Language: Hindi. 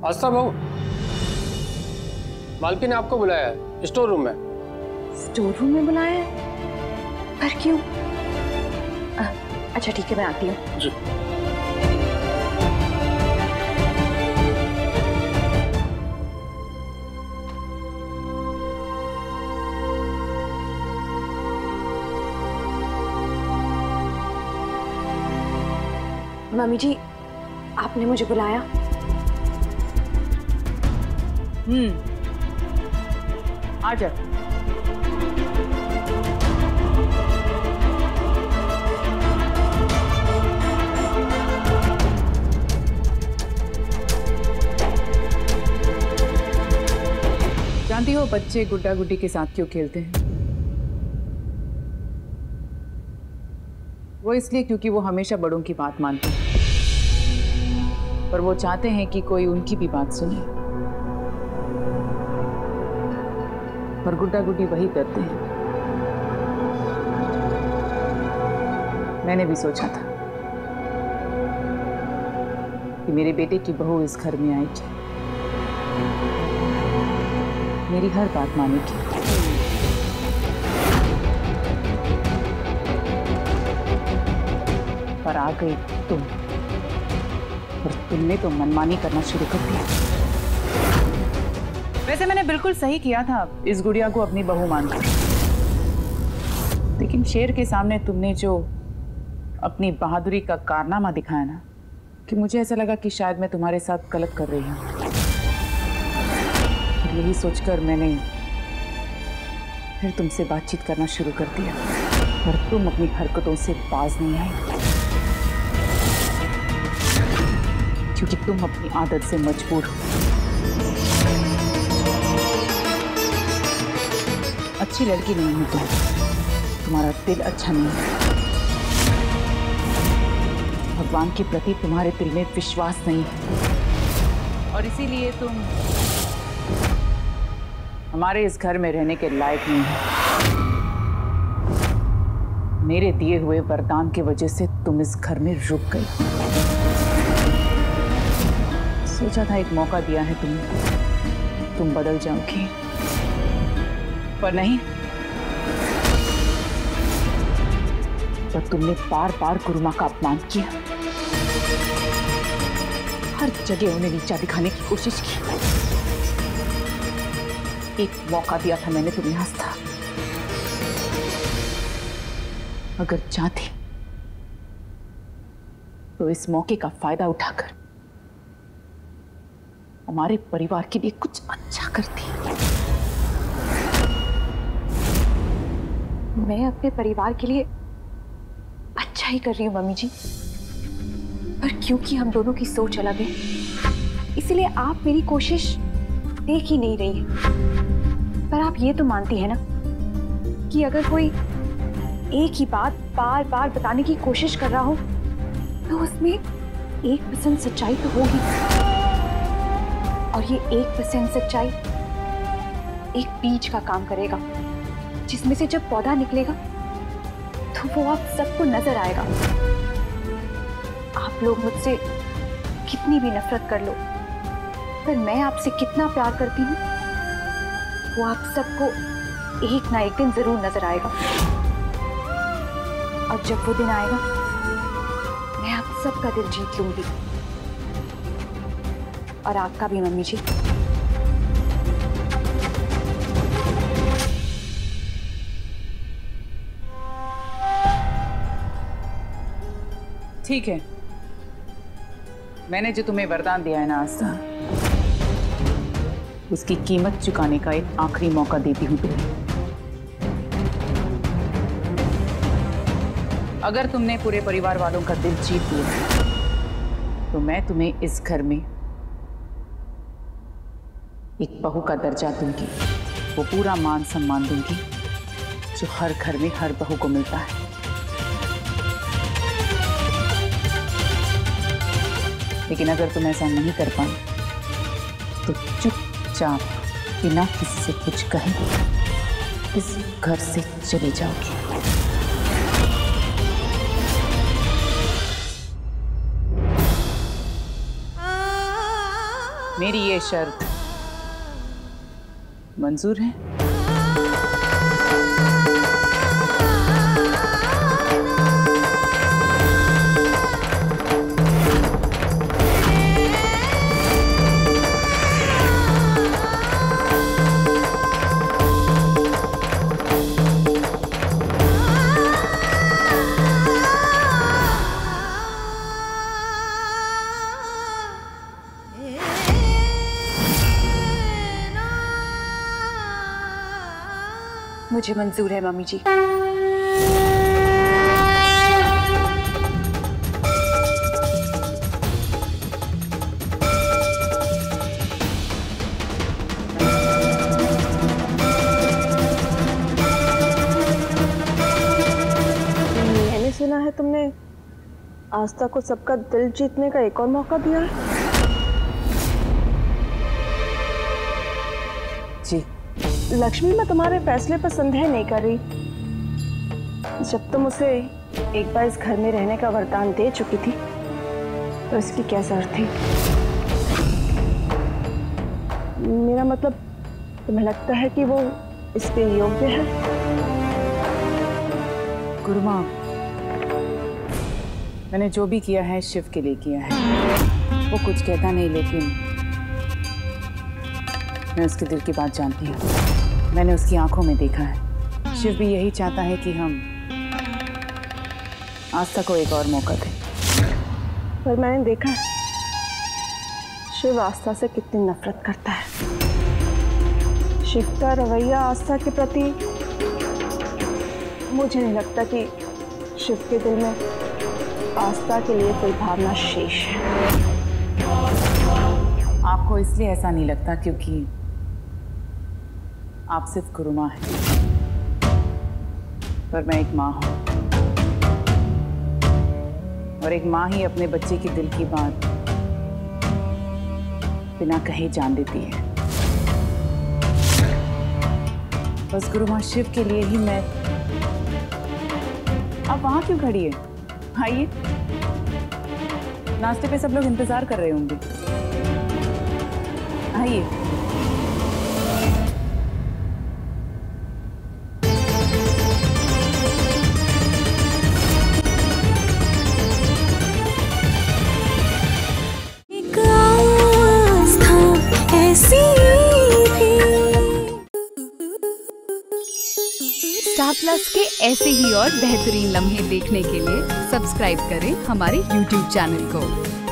आस्था बहू, मालकिन ने आपको बुलाया है स्टोर रूम में। स्टोर रूम में बुलाया है? पर क्यों? अच्छा ठीक है, मैं आती हूँ। जी। मम्मी जी, आपने मुझे बुलाया? आजा। जानती हो बच्चे गुड्डा गुड्डी के साथ क्यों खेलते हैं? वो इसलिए क्योंकि वो हमेशा बड़ों की बात मानते हैं, पर वो चाहते हैं कि कोई उनकी भी बात सुने। पर गुड्डा गुड्डी वही करते हैं। मैंने भी सोचा था कि मेरे बेटे की बहू इस घर में आएगी, मेरी हर बात मानेगी। पर आ गई तुम, और तुमने तो मनमानी करना शुरू कर दिया। वैसे मैंने बिल्कुल सही किया था इस गुड़िया को अपनी बहू मानकर, लेकिन शेर के सामने तुमने जो अपनी बहादुरी का कारनामा दिखाया ना, कि मुझे ऐसा लगा कि शायद मैं तुम्हारे साथ गलत कर रही हूँ। यही सोचकर मैंने फिर तुमसे बातचीत करना शुरू कर दिया, पर तुम अपनी हरकतों से बाज नहीं आई, क्योंकि तुम अपनी आदत से मजबूर हो। अच्छी लड़की नहीं हो तुम, तुम्हारा दिल अच्छा नहीं है, भगवान के प्रति तुम्हारे दिल में विश्वास नहीं है, और इसीलिए तुम हमारे इस घर में रहने के लायक नहीं है। मेरे दिए हुए वरदान की वजह से तुम इस घर में रुक गई। सोचा था एक मौका दिया है तुमने, तुम बदल जाओगी, पर नहीं। पर तुमने बार बार गुरु माँ का अपमान किया, हर जगह उन्हें नीचा दिखाने की कोशिश की। एक मौका दिया था मैंने तुम्हें आस्था, अगर चाहती तो इस मौके का फायदा उठाकर हमारे परिवार के लिए कुछ अच्छा करती। मैं अपने परिवार के लिए अच्छा ही कर रही हूँ मम्मी जी, पर क्योंकि हम दोनों की सोच अलग है, इसलिए आप मेरी कोशिश देख ही नहीं रही है। पर आप ये तो मानती है ना कि अगर कोई एक ही बात बार बार बताने की कोशिश कर रहा हो तो उसमें 1% सच्चाई तो होगी, और ये 1% सच्चाई एक बीज का काम करेगा, जिसमें से जब पौधा निकलेगा तो वो आप सबको नजर आएगा। आप लोग मुझसे कितनी भी नफरत कर लो, पर मैं आपसे कितना प्यार करती हूँ वो आप सबको एक ना एक दिन जरूर नजर आएगा। और जब वो दिन आएगा मैं आप सबका दिल जीत लूंगी, और आपका भी मम्मी जी। ठीक है, मैंने जो तुम्हें वरदान दिया है ना आस्था, उसकी कीमत चुकाने का एक आखिरी मौका देती हूँ तुम्हें। अगर तुमने पूरे परिवार वालों का दिल जीत लिया तो मैं तुम्हें इस घर में एक बहू का दर्जा दूंगी, वो पूरा मान सम्मान दूंगी जो हर घर में हर बहू को मिलता है। लेकिन अगर तुम ऐसा नहीं कर पाए तो चुपचाप बिना किसी से कुछ कहे इस घर से चले जाओगी। मेरी ये शर्त मंजूर है? मुझे मंजूर है मम्मी जी। मैंने सुना है तुमने आस्था को सबका दिल जीतने का एक और मौका दिया है। जी लक्ष्मी, मैं तुम्हारे फैसले पर संदेह नहीं कर रही। जब तुम उसे एक बार इस घर में रहने का वरदान दे चुकी थी तो इसकी क्या जरूरत थी? मेरा मतलब, तुम्हें लगता है कि वो इसके योग्य है? गुरुमा, मैंने जो भी किया है शिव के लिए किया है। वो कुछ कहता नहीं, लेकिन मैं उसके दिल की बात जानती हूँ। मैंने उसकी आंखों में देखा है। शिव भी यही चाहता है कि हम आस्था को एक और मौका दें। पर मैंने देखा है शिव आस्था से कितनी नफरत करता है। शिव का रवैया आस्था के प्रति, मुझे नहीं लगता कि शिव के दिल में आस्था के लिए कोई भावना शेष है। आपको इसलिए ऐसा नहीं लगता क्योंकि आप सिर्फ गुरुमा हैं, पर मैं एक माँ हूं, और एक माँ ही अपने बच्चे की दिल की बात बिना कहे जान देती है। बस गुरुमा शिव के लिए ही मैं। आप वहां क्यों खड़ी है? आइए, नाश्ते पे सब लोग इंतजार कर रहे होंगे। आइए। स्टार प्लस के ऐसे ही और बेहतरीन लम्हे देखने के लिए सब्सक्राइब करें हमारे YouTube चैनल को।